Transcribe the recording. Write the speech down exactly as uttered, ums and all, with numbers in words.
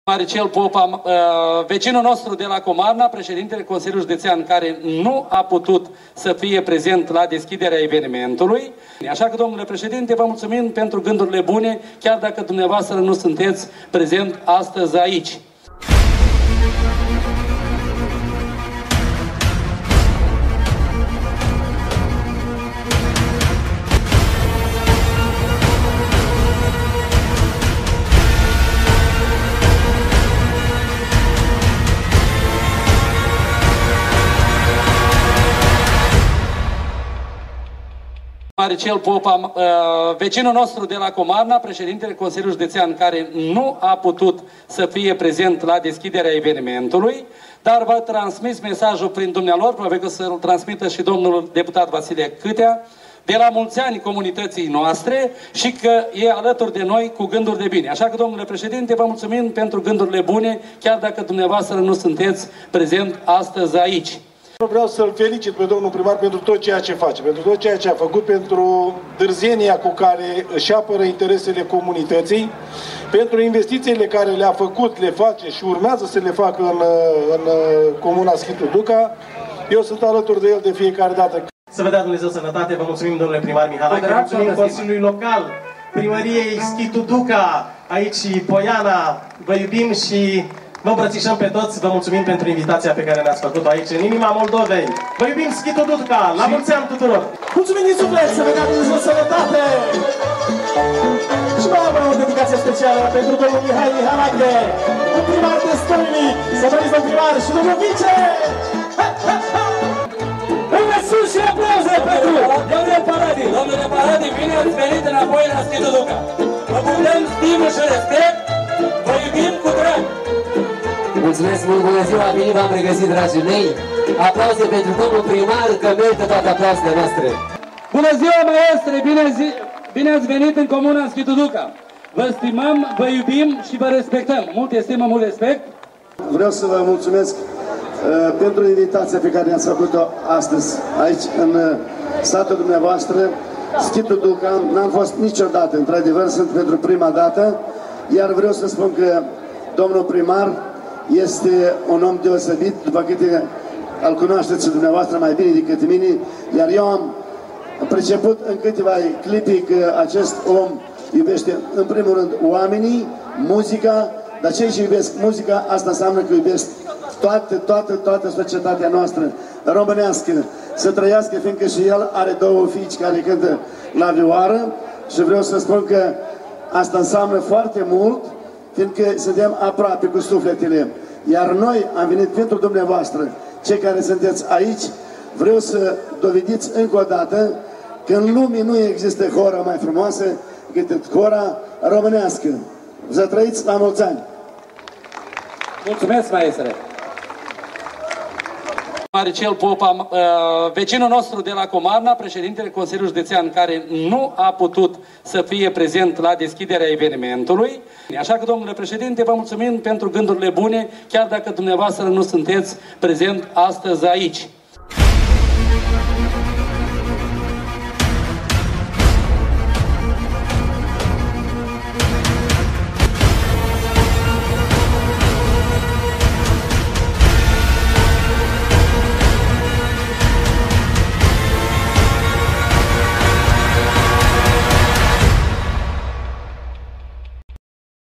Maricel Popa, vecinul nostru de la Comarna, președintele Consiliului Județean, care nu a putut să fie prezent la deschiderea evenimentului. Așa că, domnule președinte, vă mulțumim pentru gândurile bune, chiar dacă dumneavoastră nu sunteți prezent astăzi aici. Maricel Popa, vecinul nostru de la Comarna, președintele Consiliului Județean, care nu a putut să fie prezent la deschiderea evenimentului, dar v-a transmis mesajul prin dumnealor, probabil că să-l transmită și domnul deputat Vasile Câtea, de la mulți ani comunității noastre și că e alături de noi cu gânduri de bine. Așa că, domnule președinte, vă mulțumim pentru gândurile bune, chiar dacă dumneavoastră nu sunteți prezent astăzi aici. Vreau să-l felicit pe domnul primar pentru tot ceea ce face, pentru tot ceea ce a făcut, pentru dârzenia cu care își apără interesele comunității, pentru investițiile care le-a făcut, le face și urmează să le facă în, în comuna Schitu Duca. Eu sunt alături de el de fiecare dată. Să vă dea Dumnezeu sănătate, vă mulțumim, domnule primar Mihalache, mulțumim Consiliului Local, Primăriei Schitu Duca, aici Poiana, vă iubim și vă îmbrățișăm pe toți, vă mulțumim pentru invitația pe care ne-ați făcut-o aici, în inima Moldovei. Vă iubim, Schitu Duca, la mulți ani tuturor! Mulțumim din suflet, să vă dea Dumnezeu sănătate! Și mai avem o dedicație specială pentru domnul Mihai Mihalache, un primar destoinic, să veniți domnul primar și domnul vice! Încă sus și aplauze pentru Domnule Paradi, domnule Paradi, bine ați venit înapoi la Schitu Duca. Vă putem stimă și respect, vă iubim cu drag! Mulțumesc mult, bună ziua, bine v-am regăsit, dragii mei. Aplauze pentru domnul primar, că merită toate aplauzele noastre. Bună ziua, maestre, bine, zi... bine ați venit în comuna Schitu Duca. Vă stimăm, vă iubim și vă respectăm. Mult estimă, mult respect. Vreau să vă mulțumesc uh, pentru invitația pe care ne-ați făcut-o astăzi, aici, în uh, satul dumneavoastră, Schitu Duca. N-am fost niciodată, într-adevăr, sunt pentru prima dată, iar vreau să spun că domnul primar este un om deosebit, după câte îl cunoașteți dumneavoastră mai bine decât mine, iar eu am priceput în câteva clipii că acest om iubește, în primul rând, oamenii, muzica, dar cei ce iubesc muzica, asta înseamnă că iubesc toată, toată, toată societatea noastră românească, să trăiască, fiindcă și el are două fiici care cântă la vioară și vreau să spun că asta înseamnă foarte mult, fiindcă suntem aproape cu sufletele. Iar noi am venit pentru dumneavoastră, cei care sunteți aici, vreau să dovediți încă o dată că în lume nu există hora mai frumoasă decât hora românească. Să trăiți la mulți ani! Mulțumesc, maestre! Maricel Popa, vecinul nostru de la Comarna, președintele Consiliului Județean, care nu a putut să fie prezent la deschiderea evenimentului. Așa că, domnule președinte, vă mulțumim pentru gândurile bune, chiar dacă dumneavoastră nu sunteți prezent astăzi aici.